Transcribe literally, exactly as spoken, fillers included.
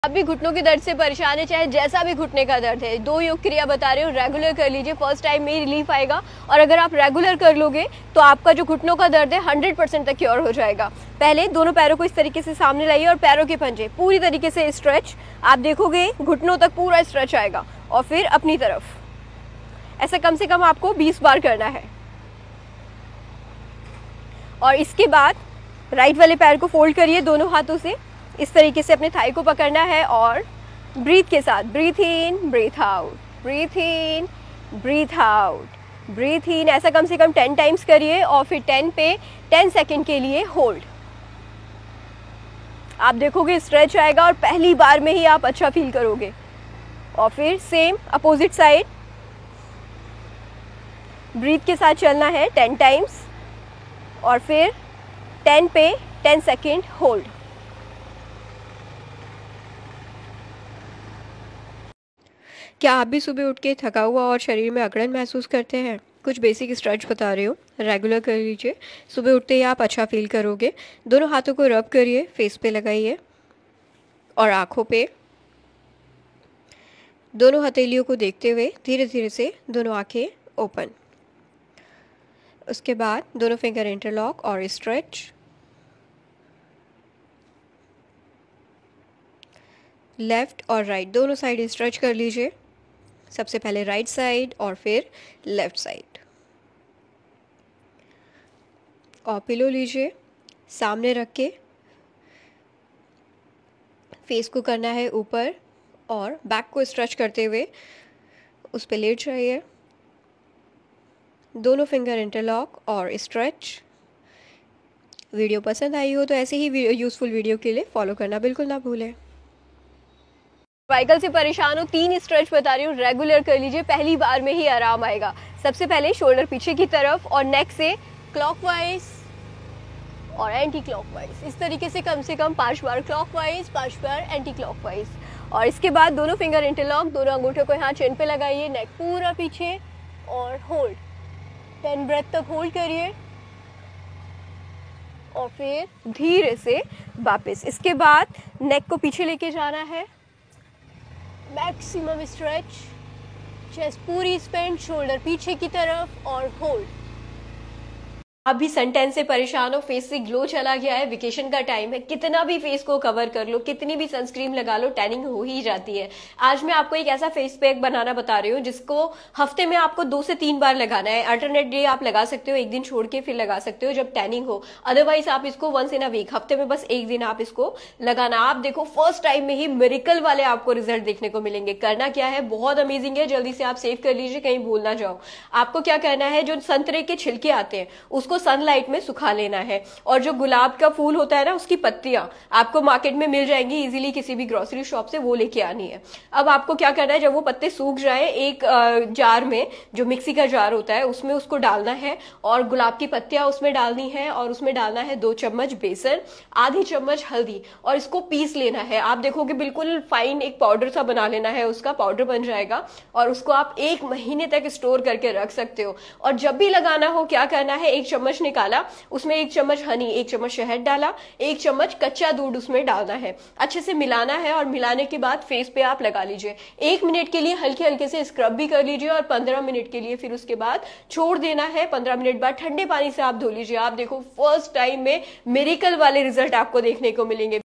आप भी घुटनों के दर्द से परेशान है, चाहे जैसा भी घुटने का दर्द है, दो योग क्रिया बता रहे हो, रेगुलर कर लीजिए। फर्स्ट टाइम में ही रिलीफ आएगा और अगर आप रेगुलर कर लोगे तो आपका जो घुटनों का दर्द है हंड्रेड परसेंट तक क्योर हो जाएगा। पहले दोनों पैरों को इस तरीके से सामने लाइए और पैरों के पंजे पूरी तरीके से स्ट्रेच, आप देखोगे घुटनों तक पूरा स्ट्रेच आएगा। और फिर अपनी तरफ ऐसा कम से कम आपको बीस बार करना है। और इसके बाद राइट वाले पैर को फोल्ड करिए दोनों हाथों से, इस तरीके से अपने थाई को पकड़ना है और ब्रीथ के साथ breath in breath out, breath in breath out, breath in, ऐसा कम से कम टेन टाइम्स करिए और फिर टेन पे टेन सेकेंड के लिए होल्ड। आप देखोगे स्ट्रेच आएगा और पहली बार में ही आप अच्छा फील करोगे। और फिर सेम अपोजिट साइड ब्रीथ के साथ चलना है टेन टाइम्स और फिर टेन पे टेन सेकेंड होल्ड। क्या आप भी सुबह उठ के थका हुआ और शरीर में अकड़न महसूस करते हैं? कुछ बेसिक स्ट्रेच बता रही हूँ, रेगुलर कर लीजिए। सुबह उठते ही आप अच्छा फील करोगे। दोनों हाथों को रब करिए, फेस पे लगाइए और आँखों पे। दोनों हथेलियों को देखते हुए धीरे धीरे से दोनों आँखें ओपन। उसके बाद दोनों फिंगर इंटरलॉक और स्ट्रेच। लेफ़्ट और राइट दोनों साइड स्ट्रेच कर लीजिए। सबसे पहले राइट साइड और फिर लेफ़्ट साइड। और पिलो लीजिए, सामने रख के फेस को करना है ऊपर और बैक को स्ट्रेच करते हुए उस पे लेट जाइए। दोनों फिंगर इंटरलॉक और स्ट्रेच। वीडियो पसंद आई हो तो ऐसे ही यूज़फुल वीडियो के लिए फॉलो करना बिल्कुल ना भूलें। सर्वाइकल से परेशान हो, तीन स्ट्रेच बता रही हूँ, रेगुलर कर लीजिए, पहली बार में ही आराम आएगा। सबसे पहले शोल्डर पीछे की तरफ और नेक से क्लॉकवाइज और एंटी क्लॉकवाइज, इस तरीके से कम से कम पांच बार क्लॉकवाइज, पांच बार एंटी क्लॉकवाइज। और इसके बाद दोनों फिंगर इंटरलॉक, दोनों अंगूठों को यहाँ चिन पे लगाइए, नेक पूरा पीछे और होल्ड। टेन ब्रेथ तक होल्ड करिए और फिर धीरे से वापस। इसके बाद नेक को पीछे लेके जाना है, मैक्सिमम स्ट्रेच, चेस्ट पूरी स्पेंड, शोल्डर पीछे की तरफ और होल्ड। आप भी सनटैन से परेशान हो, फेस से ग्लो चला गया है, वेकेशन का टाइम है, कितना भी फेस को कवर कर लो, कितनी भी सनस्क्रीन लगा लो, टैनिंग हो ही जाती है। आज मैं आपको एक ऐसा फेस पैक बनाना बता रही हूँ जिसको हफ्ते में आपको दो से तीन बार लगाना है। अल्टरनेट डे आप लगा सकते हो, एक दिन छोड़ के फिर लगा सकते हो जब टैनिंग हो। अदरवाइज आप इसको वंस इन अ वीक, हफ्ते में बस एक दिन आप इसको लगाना। आप देखो फर्स्ट टाइम में ही मिरेकल वाले आपको रिजल्ट देखने को मिलेंगे। करना क्या है, बहुत अमेजिंग है, जल्दी से आप सेव कर लीजिए, कहीं भूल ना जाओ। आपको क्या करना है, जो संतरे के छिलके आते हैं उसको सनलाइट में सुखा लेना है और जो गुलाब का फूल होता है ना उसकी पत्तियां आपको मार्केट में मिल जाएंगी इजीली, किसी भी ग्रोसरी शॉप से, वो लेके आनी है। अब आपको क्या करना है, जब वो पत्ते सूख जाए एक जार में, जो मिक्सी का जार होता है उसमें उसको डालना है और गुलाब की पत्तियां उसमें डालनी है और उसमें डालना है दो चम्मच बेसन, आधी चम्मच हल्दी और इसको पीस लेना है। आप देखोगे बिल्कुल फाइन एक पाउडर सा बना लेना है, उसका पाउडर बन जाएगा और उसको आप एक महीने तक स्टोर करके रख सकते हो। और जब भी लगाना हो क्या करना है, एक चम्मच निकाला, उसमें एक चम्मच हनी, एक चम्मच शहद डाला, एक चम्मच कच्चा दूध उसमें डालना है, अच्छे से मिलाना है और मिलाने के बाद फेस पे आप लगा लीजिए। एक मिनट के लिए हल्के हल्के से स्क्रब भी कर लीजिए और पंद्रह मिनट के लिए फिर उसके बाद छोड़ देना है। पंद्रह मिनट बाद ठंडे पानी से आप धो लीजिए। आप देखो फर्स्ट टाइम में मिरेकल वाले रिजल्ट आपको देखने को मिलेंगे।